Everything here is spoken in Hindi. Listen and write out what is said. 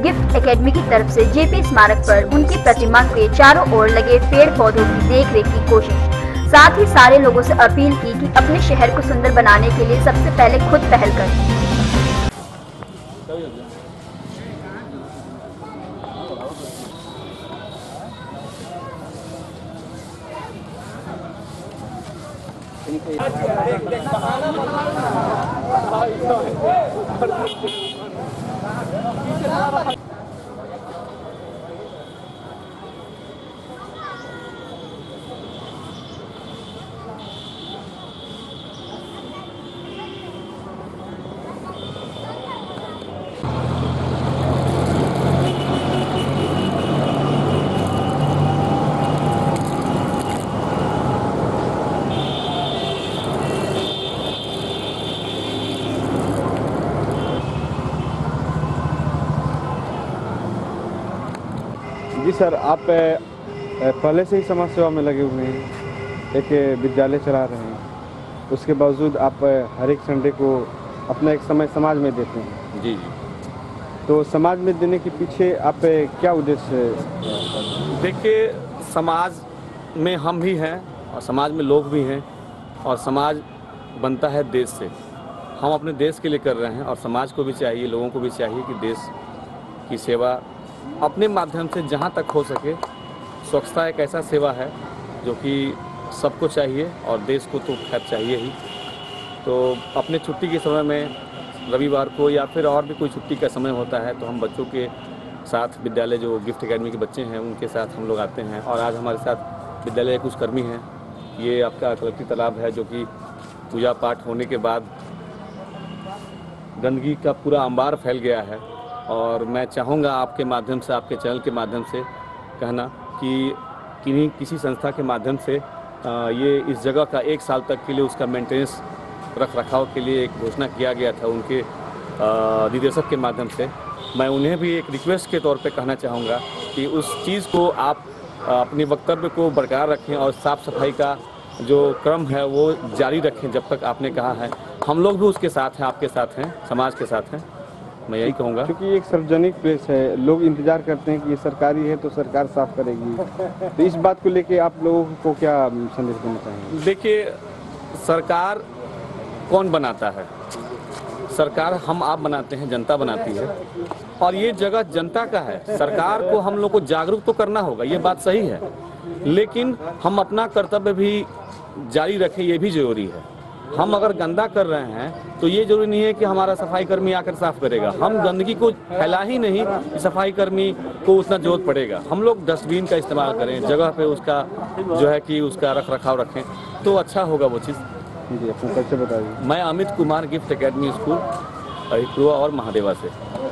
गिफ्ट एकेडमी की तरफ से जेपी स्मारक पर उनकी प्रतिमा के चारों ओर लगे पेड़ पौधों की देखरेख की कोशिश। साथ ही सारे लोगों से अपील की कि अपने शहर को सुंदर बनाने के लिए सबसे पहले खुद पहल करें। जी सर, आप पहले से ही समाज सेवा में लगे हुए हैं, एक विद्यालय चला रहे हैं, उसके बावजूद आप हर एक संडे को अपना एक समय समाज में देते हैं। जी। तो समाज में देने के पीछे आप क्या उद्देश्य है? देखिए, समाज में हम भी हैं और समाज में लोग भी हैं, और समाज बनता है देश से। हम अपने देश के लिए कर रहे हैं और समाज को भी चाहिए, लोगों को भी चाहिए कि देश की सेवा अपने माध्यम से जहाँ तक हो सके। स्वच्छता एक ऐसा सेवा है जो कि सबको चाहिए और देश को तो खैर चाहिए ही। तो अपने छुट्टी के समय में रविवार को या फिर और भी कोई छुट्टी का समय होता है तो हम बच्चों के साथ, विद्यालय जो गिफ्ट एकेडमी के बच्चे हैं उनके साथ हम लोग आते हैं। और आज हमारे साथ विद्यालय के कुछ कर्मी हैं। ये आपका कलेक्ट्री तालाब है जो कि पूजा पाठ होने के बाद गंदगी का पूरा अंबार फैल गया है। और मैं चाहूँगा आपके माध्यम से, आपके चैनल के माध्यम से कहना कि किसी संस्था के माध्यम से ये इस जगह का 1 साल तक के लिए उसका मेंटेनेंस, रख रखाव के लिए एक घोषणा किया गया था उनके निदेशक के माध्यम से। मैं उन्हें भी एक रिक्वेस्ट के तौर पे कहना चाहूँगा कि उस चीज़ को आप अपने वक्तव्य को बरकरार रखें और साफ़ सफाई का जो क्रम है वो जारी रखें जब तक आपने कहा है। हम लोग भी उसके साथ हैं, आपके साथ हैं, समाज के साथ हैं। मैं यही कहूँगा, क्योंकि एक सार्वजनिक प्लेस है, लोग इंतजार करते हैं कि ये सरकारी है तो सरकार साफ करेगी। तो इस बात को लेके आप लोगों को क्या संदेश देना चाहेंगे? देखिए, सरकार कौन बनाता है? सरकार हम आप बनाते हैं, जनता बनाती है, और ये जगह जनता का है। सरकार को हम लोग को जागरूक तो करना होगा, ये बात सही है, लेकिन हम अपना कर्तव्य भी जारी रखें, ये भी जरूरी है। हम अगर गंदा कर रहे हैं तो ये जरूरी नहीं है कि हमारा सफाई कर्मी आकर साफ करेगा। हम गंदगी को फैला ही नहीं कि सफाई कर्मी को उतना जरूरत पड़ेगा। हम लोग डस्टबिन का इस्तेमाल करें, जगह पे उसका जो है कि उसका रख रखाव रखें तो अच्छा होगा वो चीज़। जी, अपना परिचय बताइए। मैं Amit Kumar, gift academy school, Hitua और महादेवा से।